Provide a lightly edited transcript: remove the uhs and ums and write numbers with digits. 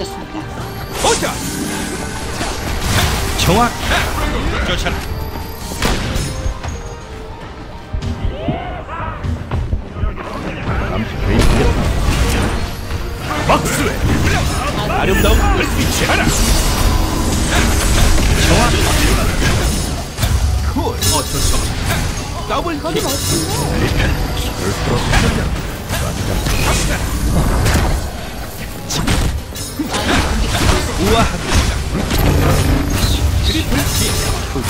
잡혔습니다. 보자. 정확. 쫓아라. 잠시 개입하겠다. 박수에 아름다운 불빛이 하나. 정확. 쿨. 어쩔 수 없어. 더블 킥. 거기 멋진데. 설수록